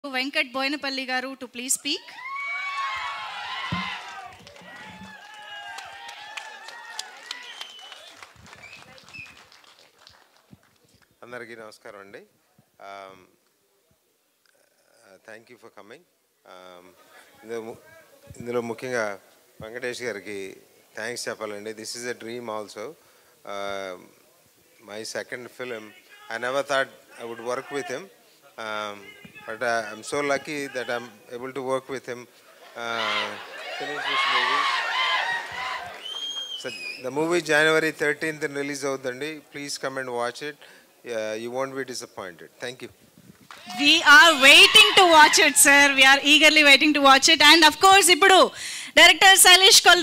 Venkat Boyanapalli garu to please speak. Andariki namaskaram andi. Thank you for coming. Indulo mukyanga Venkatesh gariki thanks cheppalandi. This is a dream also. My second film. I never thought I would work with him. But I'm so lucky that I'm able to work with him, finish this movie. So the movie January 13th release avudandi. Please come and watch it. You won't be disappointed. Thank you. We are waiting to watch it, sir. We are eagerly waiting to watch it. And of course, ipudu director Sailesh